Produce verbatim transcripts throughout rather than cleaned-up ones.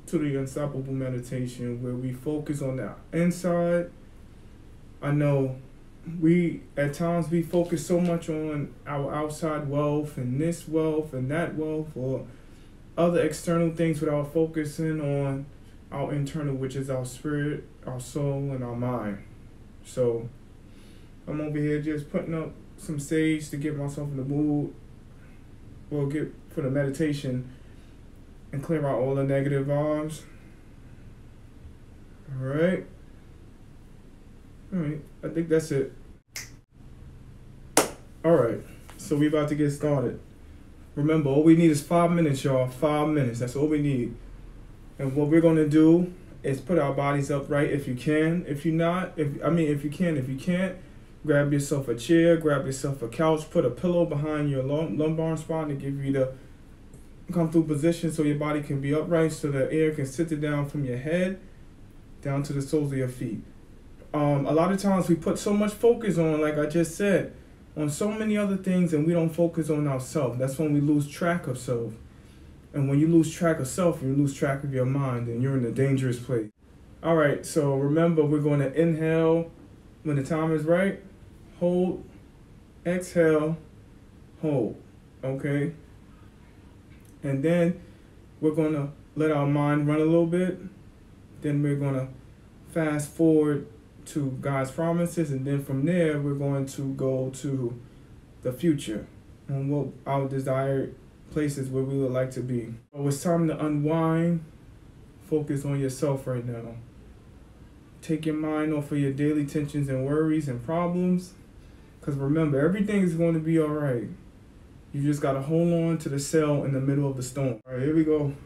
to the Unstoppable Meditation, where we focus on the inside. I know we, at times, we focus so much on our outside wealth and this wealth and that wealth or other external things without focusing on our internal, which is our spirit, our soul, and our mind. So I'm over here just putting up some sage to get myself in the mood, or get for the meditation and clear out all the negative vibes. All right. All right. I think that's it. All right. So we about to get started. Remember, all we need is five minutes, y'all. Five minutes. That's all we need. And what we're gonna do is put our bodies upright if you can. If you're not, if I mean, if you can, if you can't, grab yourself a chair, grab yourself a couch, put a pillow behind your lum- lumbar spine to give you the comfortable position so your body can be upright, so the air can sit down from your head down to the soles of your feet. Um, a lot of times we put so much focus on, like I just said, on so many other things, and we don't focus on ourselves. That's when we lose track of self. And when you lose track of self, you lose track of your mind, and you're in a dangerous place. All right, so remember, we're going to inhale when the time is right, hold, exhale, hold, okay? And then we're going to let our mind run a little bit. Then we're going to fast forward to God's promises. And then from there, we're going to go to the future and what our desired places where we would like to be. So it's time to unwind. Focus on yourself right now. Take your mind off of your daily tensions and worries and problems. Because remember, everything is going to be all right. You just got to hold on to the sail in the middle of the storm. All right, here we go.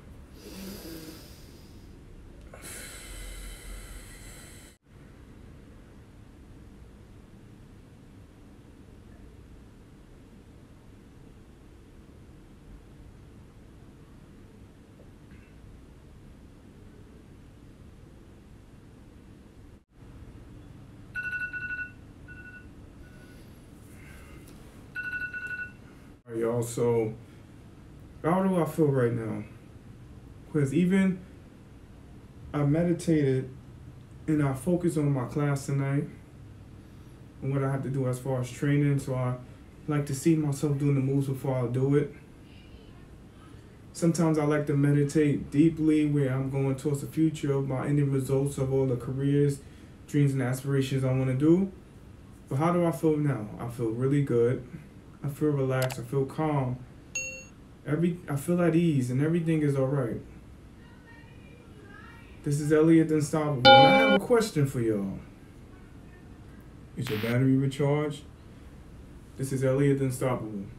All right, y'all, so how do I feel right now? Because even I meditated and I focused on my class tonight and what I have to do as far as training, so I like to see myself doing the moves before I do it. Sometimes I like to meditate deeply where I'm going towards the future of my ending results of all the careers, dreams, and aspirations I want to do. But how do I feel now? I feel really good. I feel relaxed. I feel calm. Every I feel at ease, and everything is all right. This is Elliot the Unstoppable, and I have a question for y'all. Is your battery recharged? This is Elliot the Unstoppable.